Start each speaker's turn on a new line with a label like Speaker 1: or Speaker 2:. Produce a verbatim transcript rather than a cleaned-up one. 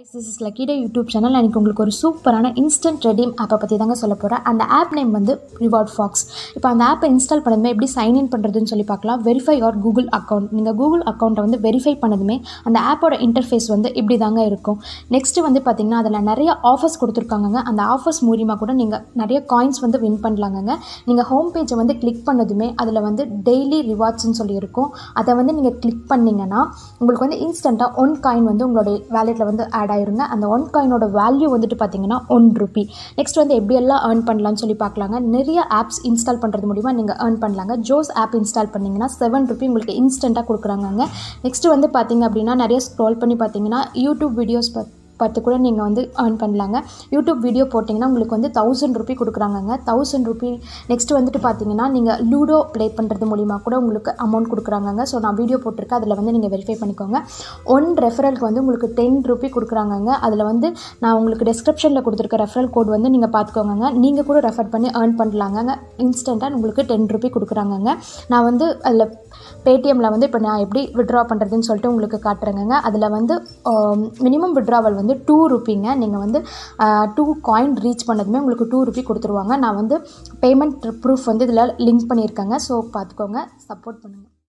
Speaker 1: This is Lucky Day YouTube channel. எனக்கு உங்களுக்கு ஒரு சூப்பரான இன்ஸ்டன்ட் ரெடீம் ஆப்பை பற்றி தாங்க சொல்ல போகிறேன். அந்த ஆப் நேம் வந்து ரிவார்ட் ஃபாக்ஸ். இப்போ அந்த ஆப்பை இன்ஸ்டால் பண்ணதுமே எப்படி சைன்இன் பண்ணுறதுன்னு சொல்லி பார்க்கலாம். Verify your Google account. நீங்கள் கூகுள் அக்கௌண்ட்டை வந்து வெரிஃபை பண்ணதுமே அந்த ஆப்போட இன்டர்ஃபேஸ் வந்து இப்படி தாங்க இருக்கும். நெக்ஸ்ட்டு வந்து பார்த்திங்கன்னா அதில் நிறைய ஆஃபர்ஸ் கொடுத்துருக்காங்க. அந்த ஆஃபர்ஸ் மூலிமா கூட நீங்கள் நிறைய காயின்ஸ் வந்து வின் பண்ணலாங்க. நீங்கள் ஹோம் பேஜை வந்து கிளிக் பண்ணதுமே அதில் வந்து டெய்லி ரிவார்ட்ஸ்ன்னு சொல்லி இருக்கும். அதை வந்து நீங்கள் கிளிக் பண்ணிங்கன்னா உங்களுக்கு வந்து இன்ஸ்டண்ட்டாக ஒன் காயின் வந்து உங்களுடைய வேலெட்டில் வந்து ஆட் ஆயிருங்க. அந்த ஒன் காயினோட வேல்யூ வந்துட்டு பார்த்தீங்கன்னா ஒன் ருபி. நெக்ஸ்ட் வந்து எப்படியெல்லாம் ஏர்ன் பண்ணலாம்னு சொல்லி பார்க்கலாங்க. நிறைய ஆப்ஸ் இன்ஸ்டால் பண்ணுறது மூலிமா நீங்கள் ஏர்ன் பண்ணலாங்க. ஜோஸ் ஆப் இன்ஸ்டால் பண்ணிங்கன்னா செவன் ருபி உங்களுக்கு இன்ஸ்டண்ட்டாக கொடுக்குறாங்க. நெக்ஸ்ட் வந்து பார்த்தீங்க அப்படின்னா நிறைய ஸ்க்ரோல் பண்ணி பார்த்தீங்கன்னா யூடியூப் வீடியோஸ் பார்த்து கூட நீங்கள் வந்து ஏர்ன் பண்ணலாங்க. யூடியூப் வீடியோ போட்டிங்கன்னா உங்களுக்கு வந்து தௌசண்ட் ருபி கொடுக்குறாங்க. தௌசண்ட் ருபி நெக்ஸ்ட் வந்துட்டு பார்த்தீங்கன்னா நீங்கள் லூடோ ப்ளே பண்ணுறது மூலிமா கூட உங்களுக்கு அமௌண்ட் கொடுக்குறாங்க. ஸோ நான் வீடியோ போட்டிருக்கேன், அதில் வந்து நீங்கள் வெரிஃபை பண்ணிக்கோங்க. ஒன் ரெஃபரலுக்கு வந்து உங்களுக்கு டென் ருபி கொடுக்குறாங்க. அதில் வந்து நான் உங்களுக்கு டிஸ்கிரிப்ஷனில் கொடுத்துருக்க ரெஃபரல் கோட் வந்து நீங்கள் பார்த்துக்கோங்க. நீங்கள் கூட ரெஃபர் பண்ணி ஏர்ன் பண்ணலாங்க. இன்ஸ்டண்ட்டாக உங்களுக்கு டென் ருபி கொடுக்குறாங்க. நான் வந்து அதில் பேடிஎம்மில் வந்து இப்போ நான் எப்படி விட்ரா பண்ணுறதுன்னு சொல்லிட்டு உங்களுக்கு காட்டுறேங்க. அதில் வந்து மினிமம் விட்ராவல் வந்து டூ ருபிங்க. நீங்கள் வந்து டூ காயின் ரீச் பண்ணதுமே உங்களுக்கு டூ ருபி கொடுத்துருவாங்க. நான் வந்து பேமெண்ட் ப்ரூஃப் வந்து இதில் லிங்க் பண்ணியிருக்கேங்க. ஸோ பார்த்துக்கோங்க, சப்போர்ட் பண்ணுங்கள்.